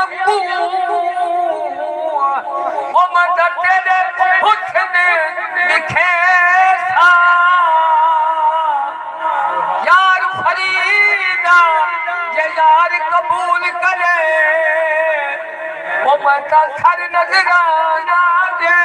को वो मदद तेरे हुस्न दिखे सा यार फरीदा ये यार कबूल करे वो मता सर नजराना दे।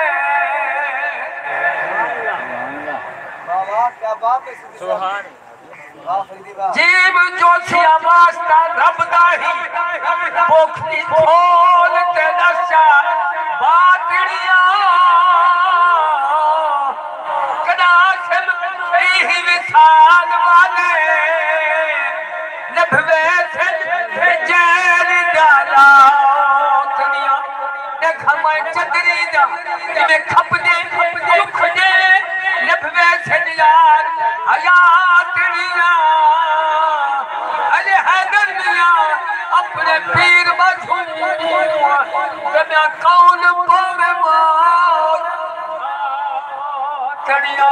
क्या बात है सुभान जीव जोशिया वास्ता रब दाही पोखरी खोल ते दसा बातड़िया कदासम ही विसाल वाले नभवे से जैल डाला दुनिया देख मैं चंदरी दा इने खप दे दुख दे नभवे से यार हयात अरे हैदर मिया अपने पीर बजू मैं कौन पावे मार चढ़िया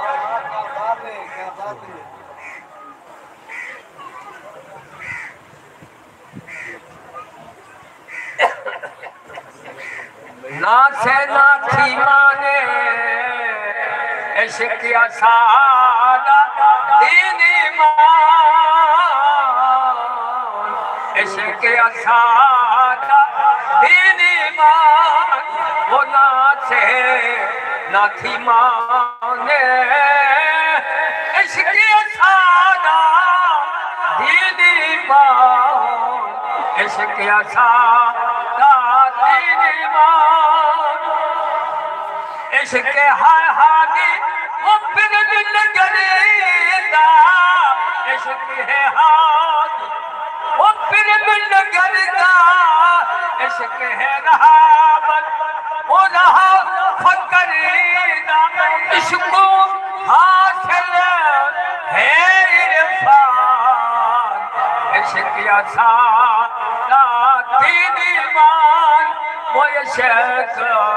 ना से ना थी माने इश्क सादा दीन ईमान इश्क सादा दीन ईमान वो ना से ना थी माने इश्क सादा दीन ईमान इश्क सादा दीन ईमान इश्क हर हादी वो फिर दिल गरीदा इश्क है हादी वो फिर दिल गरीदा इश्क है रहाबत वो रहा फकरीदा इश्क हासिल है इरफान इश्क सादा दीन ईमान वो इश्क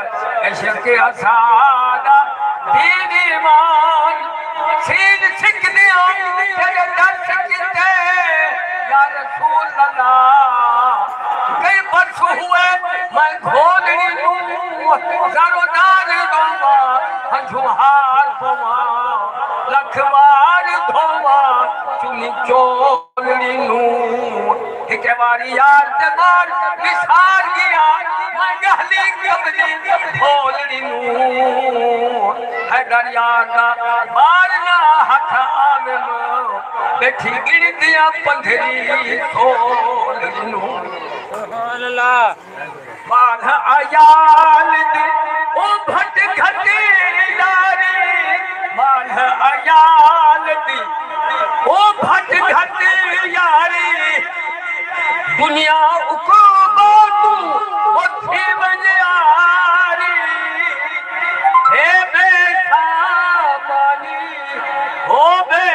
सादा दीन ईमान सीन सिख दिया तेरे दर सिखते या रसूल अल्लाह कई बरस हुए मैं घोलनी दूं जरोदार दूंगा हंझुहार धोवा लखवार धोवा चुनी चोलनी नूं एक बारी यार ते मार विसार गया मैं गहली कबली भोलनी नूं है दरिया मारना हथ आमिम बैठी गिर दिया पंधरी भोलनी नूं सुभान अल्लाह माल अयाल दी ओ भट घटी यारी माल अयाल दी ओ भट घटी यारी दुनिया उको तू मुट्ठी बनियारी हे बेसामानी हो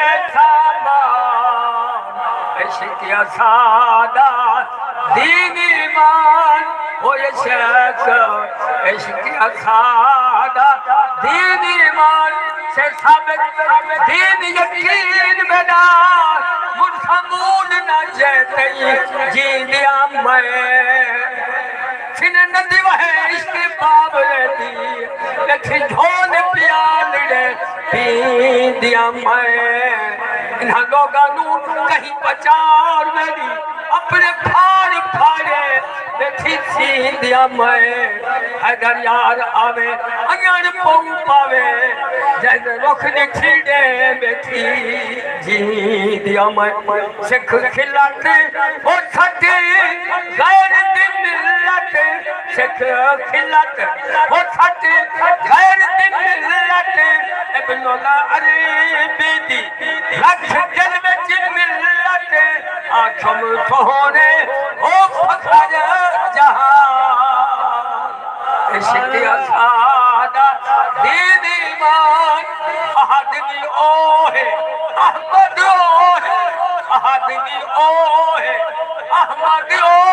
बेसामान इश्क सादा दीन ईमान हो इश्क सादा दीन ईमान से साबित दीन यकीन बेदा मुर्समूल न जैतई जींदिया मैं फिन नदी वहे इश्क बाबले दी लखी झोल प्याल रे पींदिया मैं इन्हां लोगां कहीं पचार मेरी अपने फाड़ फाड़े देखी सींदिया मैं हैदर यार आवे अगन पऊ पावे जैसे रुख निठीडे बैठी जींदिया मैं सिख खिलत ओ छठी गैर दिन मिलत सिख खिलत ओ छठी गैर दिन मिलत इब्नुल अरबी दी लख दिल विच मिलत आखम सोहने ओ फखर जहान इश्क सादा दीन ईमान आदमी ओ है अहमद ओ है आदमी ओ है अहमद ओ